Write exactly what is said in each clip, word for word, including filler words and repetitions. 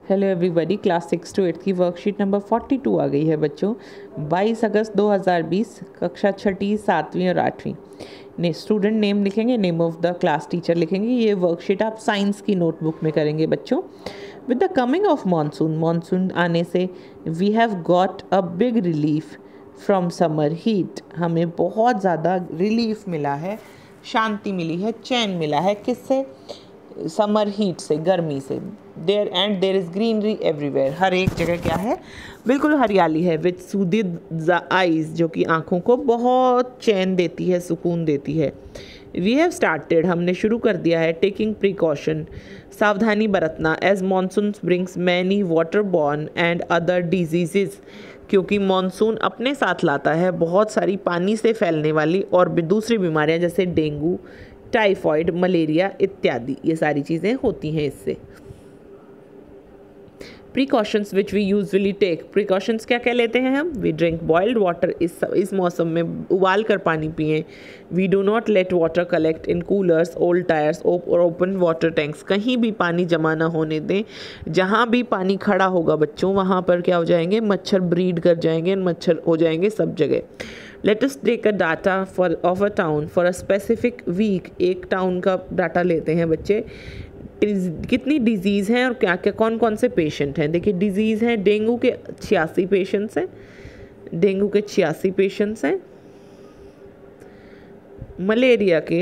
Hello everybody, class six to eight की worksheet number forty two आ गई है बच्चों। बाईस अगस्त दो हज़ार बीस, कक्षा छठी, सातवीं और आठवीं। ने स्टूडेंट नेम लिखेंगे, name of the class teacher लिखेंगे। ये वर्कशीट आप साइंस की नोटबुक में करेंगे बच्चों। With the coming of monsoon, monsoon आने से we have got a big relief from summer heat. हमें बहुत ज़्यादा रिलीफ मिला है, शांति मिली है, चैन मिला है। किससे? समर हीट से, गर्मी से। There and there is greenery everywhere. हर एक जगह क्या है? बिल्कुल हरियाली है। विच सूदिद द आइज, जो कि आँखों को बहुत चैन देती है, सुकून देती है। वी हैव स्टार्टेड, हमने शुरू कर दिया है। टेकिंग प्रिकॉशन, सावधानी बरतना। As monsoon brings many water borne and other diseases, क्योंकि मानसून अपने साथ लाता है बहुत सारी पानी से फैलने वाली और भी दूसरी बीमारियां, जैसे डेंगू, टाइफॉइड, मलेरिया इत्यादि। ये सारी चीज़ें होती हैं इससे। Precautions which we usually take, precautions क्या क्या लेते हैं हम? वी ड्रिंक बॉइल्ड वाटर, इस इस मौसम में उबाल कर पानी पिएं। We do not let water collect in coolers, old tyres और ओपन वाटर टैंक्स। कहीं भी पानी जमा ना होने दें। जहाँ भी पानी खड़ा होगा बच्चों, वहाँ पर क्या हो जाएंगे? मच्छर ब्रीड कर जाएंगे, मच्छर हो जाएंगे सब जगह। Let us take a data for of a town for a specific week. एक टाउन का डाटा लेते हैं बच्चे। कितनी डिजीज़ हैं और क्या क्या कौन कौन से पेशेंट हैं। देखिए, डिजीज़ हैं, डेंगू के छियासी पेशेंट्स हैं, डेंगू के छियासी पेशेंट्स हैं, मलेरिया के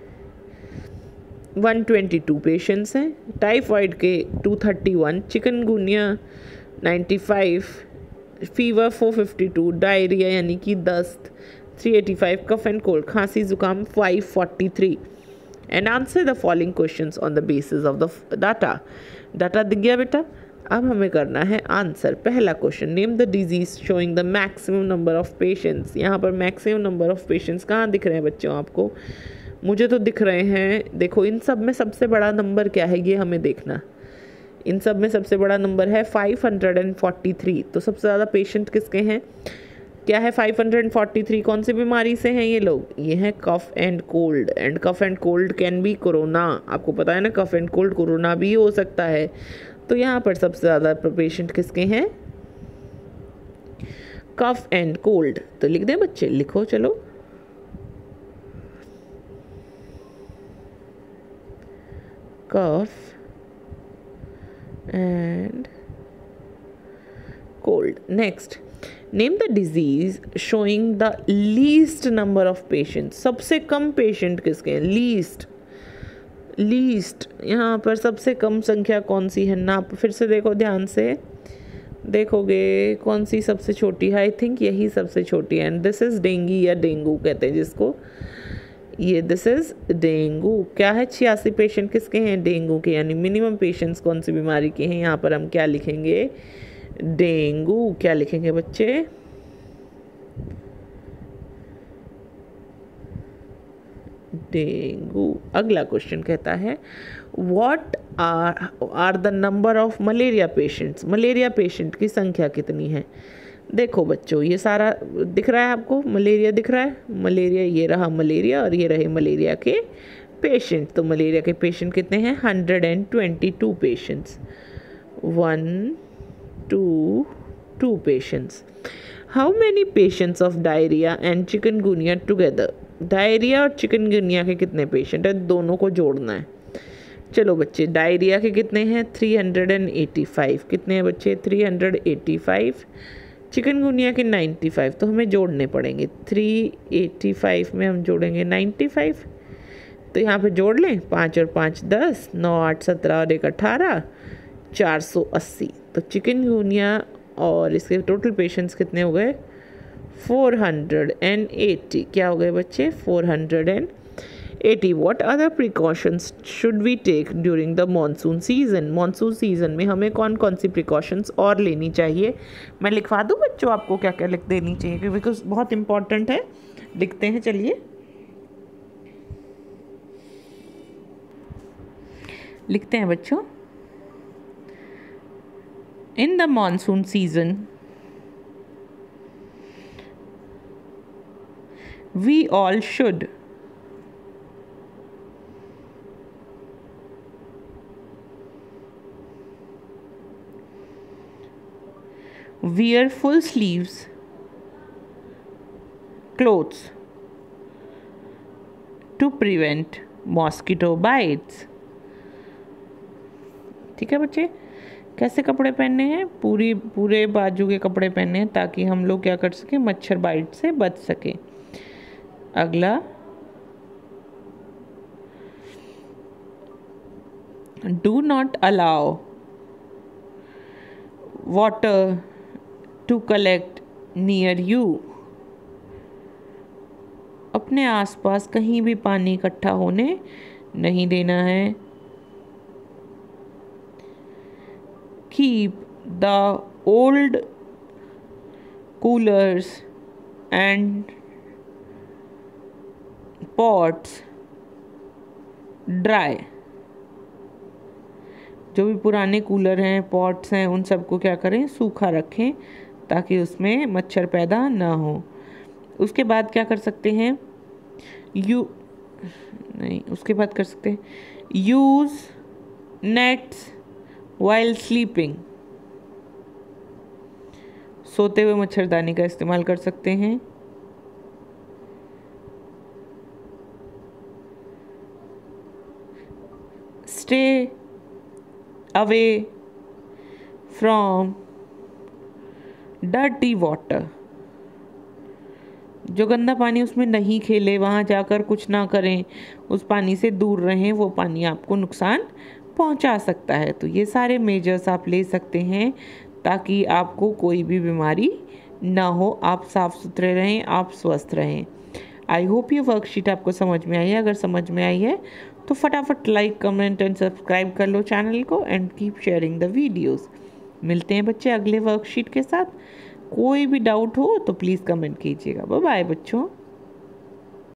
वन ट्वेंटी टू पेशेंट्स हैं, टाइफॉइड के two thirty one, chikungunya ninety five, fever four fifty two, diarrhoea यानी कि दस्त three eighty five, cough and cold खांसी जुकाम five forty three. And answer the following questions on the basis of the data. Data दिख गया बेटा। अब हमें करना है आंसर। पहला question, name the disease showing the maximum number of patients. यहाँ पर मैक्सिमम नंबर ऑफ पेशेंट्स कहाँ दिख रहे हैं बच्चों आपको? मुझे तो दिख रहे हैं। देखो, इन सब में सबसे बड़ा नंबर क्या है ये हमें देखना। इन सब में सबसे बड़ा नंबर है फाइव हंड्रेड फोर्टी थ्री। तो सबसे ज़्यादा पेशेंट किसके हैं? क्या है? Five hundred forty three. कौन सी बीमारी से हैं ये लोग? ये हैं cough and cold. And cough and cold can be corona. आपको पता है ना, कफ एंड कोल्ड कोरोना भी हो सकता है। तो यहाँ पर सबसे ज़्यादा पेशेंट किसके हैं? Cough and cold. तो लिख दें बच्चे, लिखो चलो। Cough and cold. Next, name the disease showing the least number of patient. सबसे कम पेशेंट किसके हैं? लीस्ट। लीस्ट यहाँ पर सबसे कम संख्या कौन सी है? नाप फिर से देखो, ध्यान से देखोगे। कौन सी सबसे छोटी है? आई थिंक यही सबसे छोटी है। एंड दिस इज डेंगी या डेंगू कहते हैं जिसको। ये दिस इज डेंगू। क्या है? छियासी पेशेंट किसके हैं? डेंगू के। यानी मिनिमम पेशेंट्स कौन सी बीमारी के हैं? यहाँ पर हम क्या लिखेंगे? डेंगू। क्या लिखेंगे बच्चे? डेंगू। अगला क्वेश्चन कहता है, what are are the number of malaria patients. Malaria patient की संख्या कितनी है? देखो बच्चों, ये सारा दिख रहा है आपको? मलेरिया दिख रहा है। मलेरिया, ये रहा मलेरिया और ये रहे मलेरिया के पेशेंट। तो मलेरिया के पेशेंट कितने हैं? Hundred and twenty two patients. One two two patients. How many patients of diarrhoea and chikungunya together. Diarrhoea और चिकनगुनिया के कितने पेशेंट हैं? दोनों को जोड़ना है। चलो बच्चे, डायरिया के कितने हैं? Three hundred eighty five. कितने हैं बच्चे? Three hundred eighty five. Chikungunya के नाइन्टी फाइव। तो हमें जोड़ने पड़ेंगे। थ्री एटी फाइव में हम जोड़ेंगे नाइन्टी फाइव। तो यहाँ पे जोड़ लें, पाँच और पाँच दस, नौ आठ सत्रह और एक अठारह, चार सौ अस्सी। तो चिकनगुनिया और इसके टोटल पेशेंट्स कितने हो गए? Four hundred eighty. क्या हो गए बच्चे? Four hundred eighty. What other precautions should we take during the monsoon season. Monsoon season में हमें कौन कौन सी प्रिकॉशंस और लेनी चाहिए? मैं लिखवा दूँ बच्चों आपको क्या क्या लिख देनी चाहिए, बिकॉज बहुत इंपॉर्टेंट है। लिखते हैं, चलिए लिखते हैं बच्चों। In the monsoon season we all should wear full sleeves clothes to prevent mosquito bites। ठीक है बच्चे, कैसे कपड़े पहनने हैं? पूरी पूरे बाजू के कपड़े पहनने हैं ताकि हम लोग क्या कर सके, मच्छर बाइट से बच सके। अगला, do not allow water to collect near you. अपने आसपास कहीं भी पानी इकट्ठा होने नहीं देना है। Keep the old coolers and pots dry। जो भी पुराने कूलर हैं, पॉट्स हैं, उन सबको क्या करें, सूखा रखें ताकि उसमें मच्छर पैदा ना हो। उसके बाद क्या कर सकते हैं, यू नहीं उसके बाद कर सकते हैं यूज़ नेट्स वाइल स्लीपिंग। सोते हुए मच्छरदानी का इस्तेमाल कर सकते हैं। Stay away from dirty water. जो गंदा पानी उसमें नहीं खेले, वहाँ जाकर कुछ ना करें, उस पानी से दूर रहें, वो पानी आपको नुकसान पहुंचा सकता है। तो ये सारे मेजर्स आप ले सकते हैं ताकि आपको कोई भी बीमारी ना हो, आप साफ सुथरे रहें, आप स्वस्थ रहें। आई होप ये वर्कशीट आपको समझ में आई है। अगर समझ में आई है तो फटाफट लाइक, कमेंट एंड सब्सक्राइब कर लो चैनल को and keep sharing the videos. मिलते हैं बच्चे अगले वर्कशीट के साथ। कोई भी डाउट हो तो प्लीज़ कमेंट कीजिएगा। बाय बाय बच्चों।